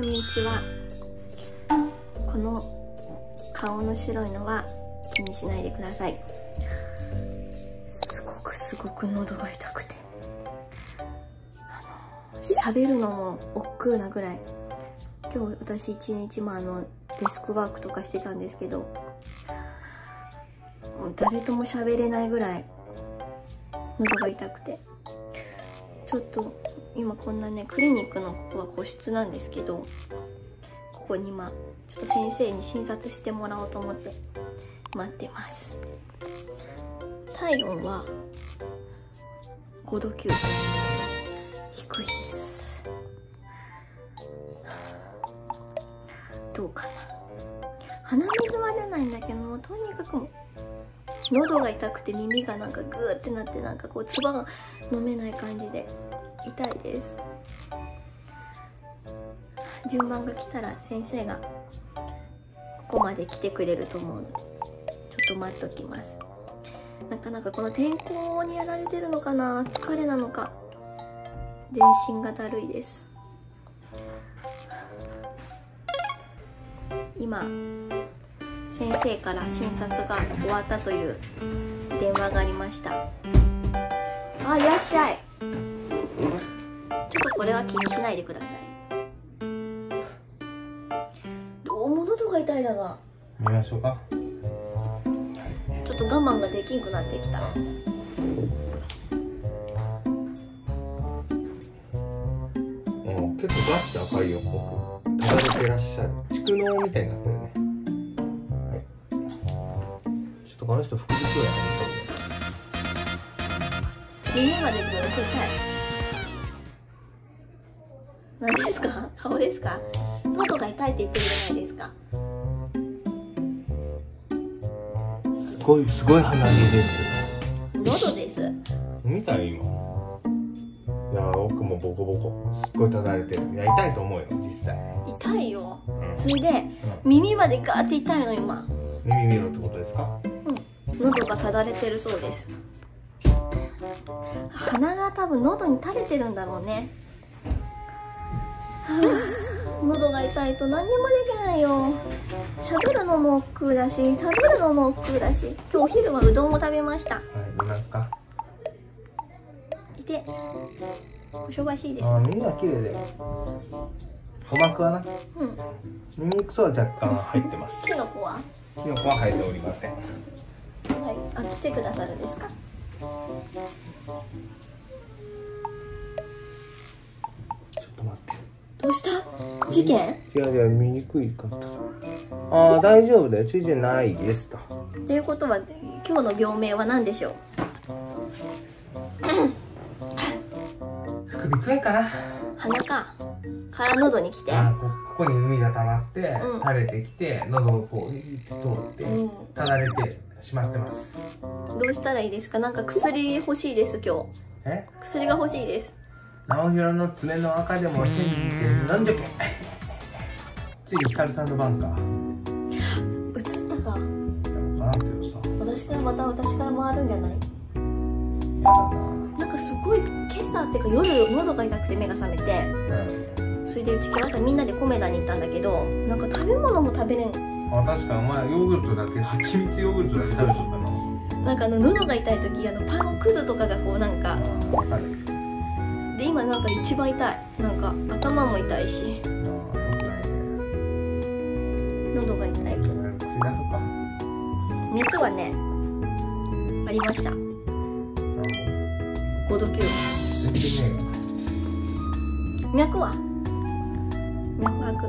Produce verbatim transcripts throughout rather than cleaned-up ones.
んにちは。この顔の白いのは気にしないでください。すごくすごく喉が痛くて、あの喋るのも億劫なぐらい。今日私一日、まあ、あのデスクワークとかしてたんですけど、もう誰とも喋れないぐらい喉が痛くて、ちょっと今こんなね、クリニックのここは個室なんですけど、ここに今ちょっと先生に診察してもらおうと思って待ってます。体温はごどきゅうど、低いです。どうかな。鼻水は出ないんだけど、もうとにかくもう喉が痛くて、耳がなんかグーってなって、なんかこう唾が飲めない感じで痛いです。順番が来たら先生がここまで来てくれると思うので、ちょっと待っときます。なかなかこの天候にやられてるのかな、疲れなのか、全身がだるいです。今先生から診察が終わったという電話がありました。あ、いらっしゃい。ちょっとこれは気にしないでください。どうも喉が痛いだが。 見ましょうか。 ちょっと我慢ができんくなってきた。 うん、結構ガッて赤いよ、僕。ただれてらっしゃる。蓄膿みたいになってるね。はい。ちょっとこの人腹痛やね。 耳までずっと痛い。何ですか？顔ですか？喉が痛いって言ってるじゃないですか。 すごいすごい鼻毛です。 喉です。 見た今。いや奥もボコボコ。すっごいただれてる。いや痛いと思うよ実際。 痛いよ。 うん、 それで、うん、耳までガーって痛いの今。 耳見ろってことですか？ うん。喉がただれてるそうです。鼻が多分喉に垂れてるんだろうね。はあ、喉が痛いと何にもできないよ。喋るのも億劫だし、食べるのも億劫だし、今日お昼はうどんも食べました。 はい、見ますか。 いて、おしょばしいです。 あ、耳は綺麗で。鼓膜はな。うん。耳くそは若干入ってます。 キノコは？ キノコは入っておりません。はい、 あ、来てくださるんですか？ ちょっと待って。 どうした？事件？ いやいや、見にくいかった。ああ、大丈夫だよ。ついてないですと。 っていうことは、今日の病名は何でしょう？ 副鼻腔炎かな。 鼻か。から喉に来て。 あ、こ、ここに海が溜まって、うん、垂れてきて、喉をこう通って、うん、ただれてしまってます。 どうしたらいいですか？なんか薬欲しいです今日。え？薬が欲しいです。 直弘の爪の赤でも信じて飲んでけ。ついにヒカルさんの番か。 映ったか。 分からんけどさ。 私からまた私から回るんじゃない？ やだな。 なんかすごい今朝っていうか夜喉が痛くて目が覚めて、うん、それでうち今朝みんなでコメダに行ったんだけど、なんか食べ物も食べれん。 あ、確かお前ヨーグルトだけ、蜂蜜ヨーグルトだけ食べとったの。 なんかあの喉が痛い時、あのパンくずとかがこうなんかで、今なんか一番痛い。なんか頭も痛いし、喉が痛いけど熱はねありました。ごどきゅうど。脈は脈拍。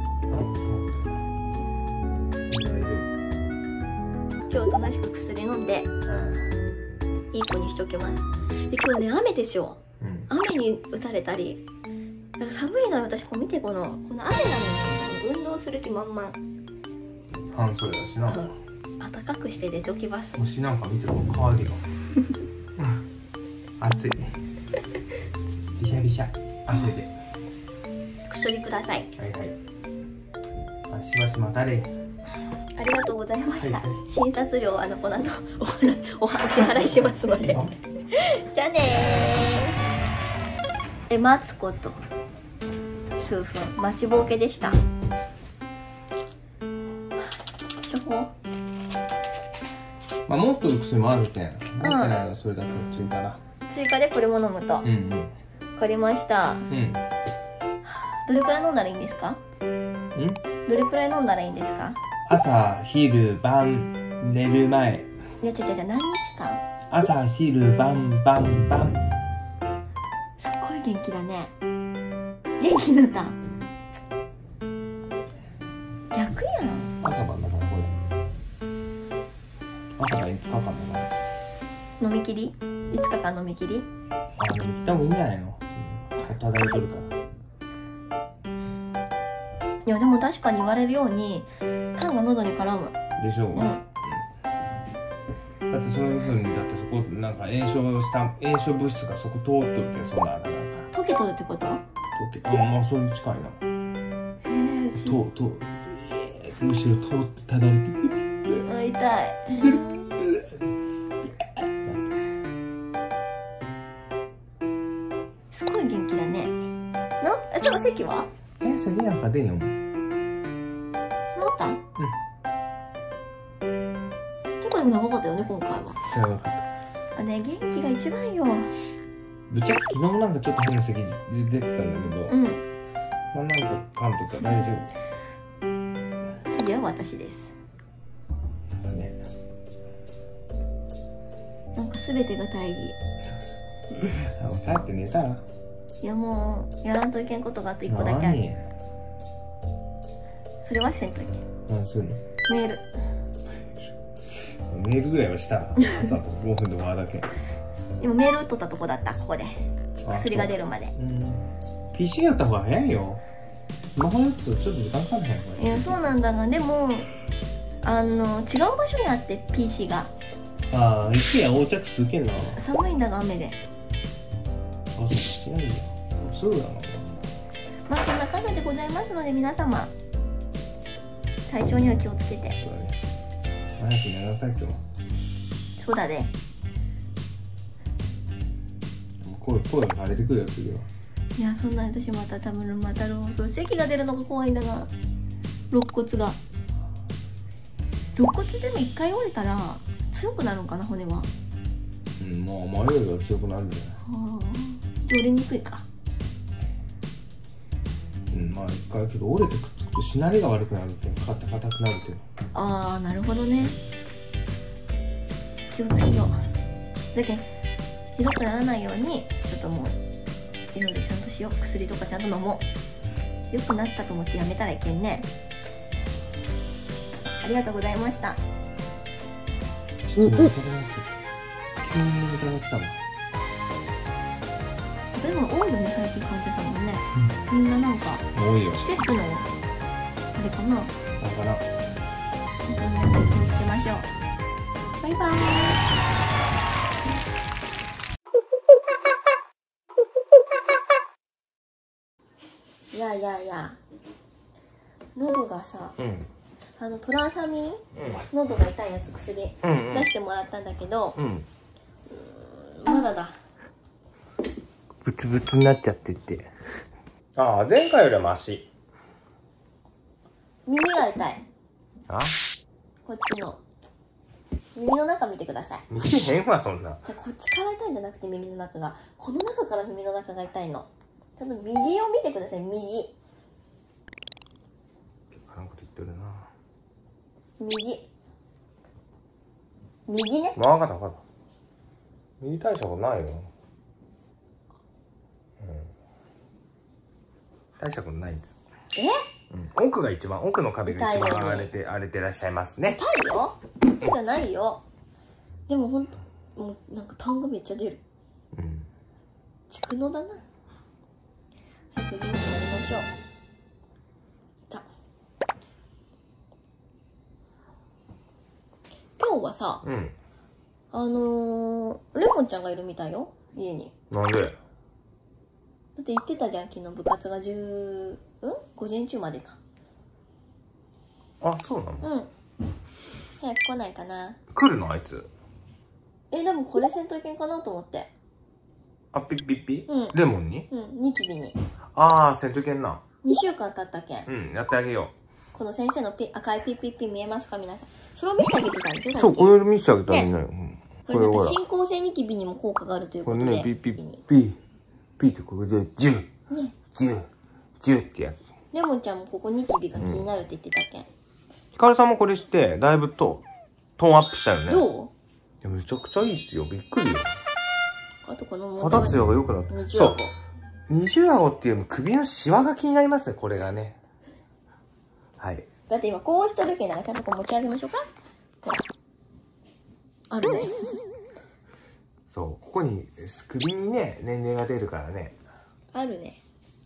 今日おとなしく薬飲んで、いい子にしときます。で、今日ね雨でしょ。うん、雨に打たれたり、なんか寒いのよ。私こう見て、このこの雨なのに運動する気満々。 半袖だしな。 暖かくして出ときます。 星なんか見ても変わるよ。うん、暑い。びしゃびしゃ汗で。 薬ください。 はいはい。しばしまたれ。 ありがとうございました。はいはい、診察料はあのこの後お払いお支払いしますので。じゃあねー。え、待つこと。 数分待ちぼうけでした。処方、 まあもっと薬もあるけん持ってないのそれだけ追加だ。 追加でこれも飲むと。 うんうん。 わかりました。 うん。 どれくらい飲んだらいいんですか？ん？どれくらい飲んだらいいんですか？ 朝、昼、晩、寝る前。 いや、ちゃちゃちゃ、何日間？ 朝、昼、晩、晩、晩。 すっごい元気だね。元気になった。逆やん。 朝晩だからこれ。朝がいつかかんだな。 飲み切り？いつかかん飲み切り？ あ、飲み切った方がいいんじゃないの？ただいとるから。 いやでも確かに言われるように痰が喉に絡むでしょう、うん、だってそういうふうにだってそこなんか炎症した炎症物質がそこ通っとるけどそんなあれなんか溶けとるってこと？ 溶けあまあそれに近いな。へえうちととえー、むしろ通ってただれて痛いすごい元気だね。なそう席はえ咳なんか出んよ。 治った？うん。結構でも長かったよね今回は。 長かった。 あね元気が一番よ。 ぶっちゃけ昨日なんかちょっと変な咳出てたんだけど。うん。 まあなんとかんとか大丈夫。次は私です。 ね。 なんかすべてが大義。 あもう帰って寝たら。 いやもうやらんといけんことがあと一個だけある。それはせんといけん。 何するの？ メール。 メールぐらいはしたら朝とごふんで終わるだけ。 今メール打っとったとこだったここで薬が出るまで。 うん。ピーシー やった方が早いよ。スマホやつとちょっと時間かかんないよこれ。 いやそうなんだがでもあの違う場所にあって ピーシー が。 ああ、池や横着するけんな。 寒いんだが雨で。 あ、そうしないんだ。そうだな。 まあそんな感じでございますので皆様体調には気をつけて。 そうだね。早く寝なさい今日。 そうだね。 声声が腫れてくるやつよ。 いやそんな私また多分また咳が出るのが怖いんだが肋骨が肋骨でも一回折れたら強くなるんかな骨は。 うんまあ前よりは強くなるんじゃない。 はあ折れにくいか。 うんまあ一回けど折れてくっつくとしなりが悪くなるけど硬くなるけど。 ああなるほどね。気をつけよう。だけどひどくならないようにちょっともういろいろちゃんとしよう。薬とかちゃんと飲もう。良くなったと思ってやめたらいけんね。ありがとうございました。 急にいただきたの。 でも多いよね最近患者さんもね、うん、みんななんか多いよ。 季節のあれかな。だから皆さん気をつけましょう。バイバーイ。いやいやいや喉がさ、うん、あのトランサミン、うん、喉が痛いやつ薬、うんうん、出してもらったんだけど、うん、うーんまだだ。 ブツブツになっちゃってて。ああ前回よりはマシ。 耳が痛い。 あこっちの耳の中見てください。 見えへんわそんな。 じゃこっちから痛いんじゃなくて耳の中がこの中から耳の中が痛いの。ちょっと右を見てください。右あんこと言ってるな。 右右ね。 まあ分かった分かった。右大したことないよ。うん、大したことないです。 え、 うん、奥が一番奥の壁が一番荒れて荒れてらっしゃいますね。 痛いよ。そうじゃないよ。でもほんともうなんか痰がめっちゃ出る。うん。蓄膿だな。早く元気になりましょう。た今日はさ、うん、あのー、レモンちゃんがいるみたいよ家に。 なんで？ だって言ってたじゃん昨日部活がじゅう、うん？午前中までか。 あ、そうなの？ うん。早く来ないかな。 来るのあいつ？ え、でもこれせんといけんかなと思って。 あ、ピッピッピ？ うん。 レモンに？ うん、ニキビに。 ああ、せんといけんな。 にしゅうかん経ったけん。 うん、やってあげよこの先生のピ赤いピッピッピ見えますか皆さん。それを見せてあげてたんですよ。 う。そう、これ見せてあげたらいいのよ。 これなんか進行性ニキビにも効果があるということで。 これね、ピッピッピー、ピーってこれでじゅう、じゅう、じゅうってやつ。 レモンちゃんもここニキビが気になるって言ってたけん。 ヒカルさんもこれして、だいぶと、トーンアップしたよね。 どう？ いや、めちゃくちゃいいっすよ。びっくりよ。 あとこの肌ツヤが良くなって。 二重顎。 二重顎っていうの首のシワが気になりますね、これがね。はい。 だって今こうしとるけん、なんかちゃんとこう持ち上げましょうか。ほら。あるね。 そう、ここに、首にね、年齢が出るからね。 あるね。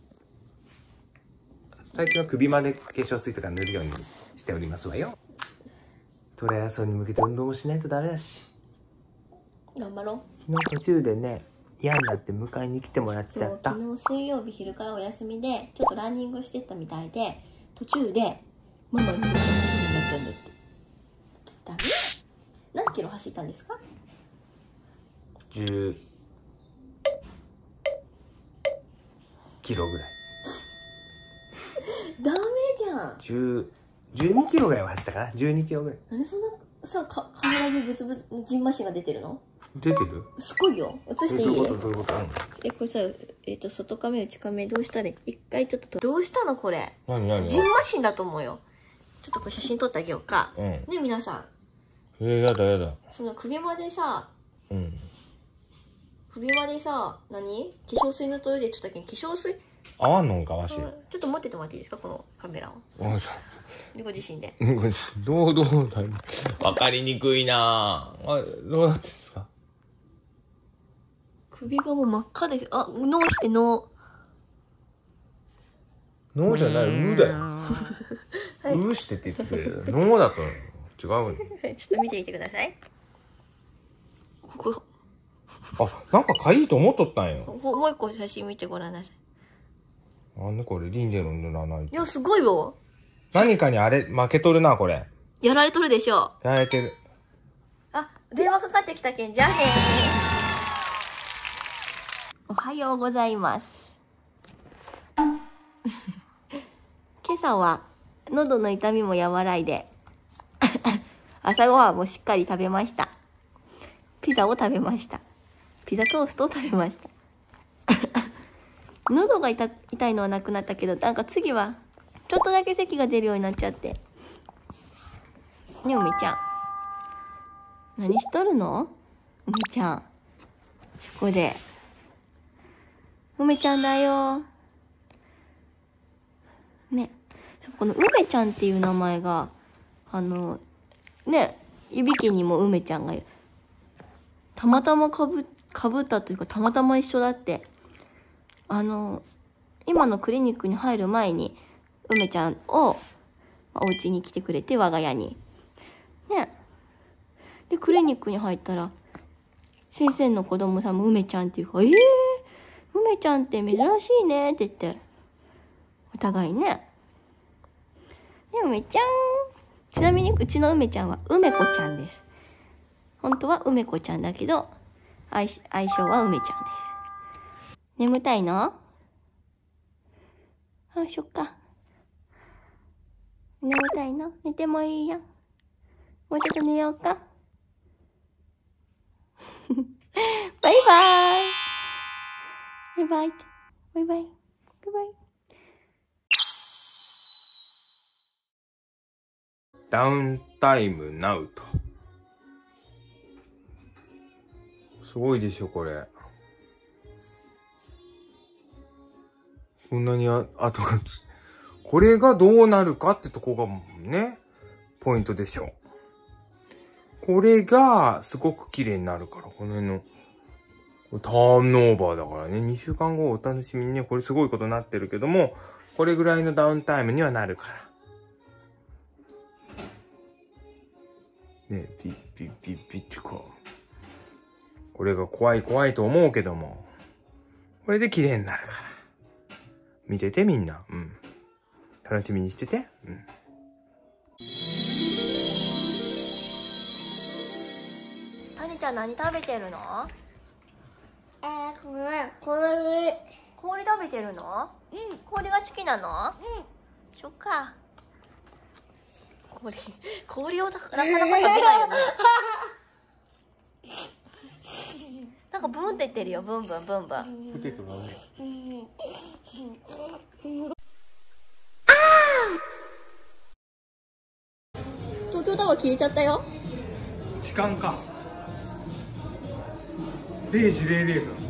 最近は首まで化粧水とか塗るようにしておりますわよ。トライアスロンに向けて運動もしないとダメだし。 頑張ろう。 昨日途中でね、嫌になって迎えに来てもらっちゃった。 昨日水曜日昼からお休みでちょっとランニングしてたみたいで、途中でママになったんだってダメ？何キロ走ったんですか？ じゅうキロぐらい。 ダメじゃん。 じゅう、じゅうにキロぐらいは走ったかな。じゅうにキロぐらい。 なんでそんなさかカメラ中ブツブツジンマシンが出てるの？ 出てる？ すごいよ。映していい？ どういうことどういうこと？うん、 え、これさ、えっと、外カメ、内カメ、どうしたらいい？一回ちょっと、どうしたのこれ。 何何？ ジンマシンだと思うよ。ちょっとこれ写真撮ってあげようか。 うん。 ね、皆さん。 えー、やだやだ。 その首までさ、 うん。 首までさ、何？化粧水のトイレちょっとだけ化粧水合わんのんかわし。 ちょっと持っててもらっていいですかこのカメラを。でご自身で。 どうどうだいわかりにくいなぁ。あ、どうなってんですか？ 首がもう真っ赤です。あ、脳して脳。 脳じゃない、うだよ。はい、うしてって言ってくれる。脳だと違うの。 ちょっと見てみてください。ここ。 あ、なんかかいいと思っとったんよ。 もう一個写真見てごらんなさい。 なんでこれリンゼロン塗らないと。 いや、すごいよ。 何かにあれ、負けとるな、これ。 やられとるでしょ。 やられてる。 あ、電話かかってきたけん、じゃあねー。おはようございます。今朝は、喉の痛みも和らいで、朝ごはんもしっかり食べました。ピザを食べました。ピザトーストを食べました。喉が 痛, 痛いのはなくなったけど、なんか次はちょっとだけ咳が出るようになっちゃって。ねえ、おみちゃん、何しとるの？おみちゃん、ここでおみちゃんだよね。この梅ちゃんっていう名前があのね、いびきにも梅ちゃんがたまたまかぶかぶったというか、たまたま一緒だって。あの、今のクリニックに入る前に、梅ちゃんを、お家に来てくれて、我が家に。ね。で、クリニックに入ったら、先生の子供さんも梅ちゃんっていうか、えー、梅ちゃんって珍しいねって言って、お互いね。ね、梅ちゃん。ちなみに、うちの梅ちゃんは、梅子ちゃんです。本当は梅子ちゃんだけど、愛, 愛称は梅ちゃんです。眠たいの？あ、そっか。眠たいの？寝てもいいよ。もうちょっと寝ようか。バイバーイ。バイバイ。バイバイ。バイバイ。 ダウンタイムナウと。すごいでしょ、これ。こんなにあ跡がつ、これがどうなるかってとこがね、ポイントでしょ。これがすごく綺麗になるから、この辺の、これターンオーバーだからね、にしゅうかんごお楽しみにね、これすごいことになってるけども、これぐらいのダウンタイムにはなるから。ね、ピッピッピッピッってこう。これが怖い怖いと思うけども、これで綺麗になるから。見ててみんな。うん。楽しみにしてて。うん。 あにちゃん何食べてるの？ えー、これ、これ、 こ氷食べてるの？うん。氷が好きなの？うん。そっか。氷、氷をなかなか食べないよね。なんかブンって言ってるよ、ブンブンブンブン。 ポテトがね。 東京タワー消えちゃったよ。 時間か。れいじれいれいふん。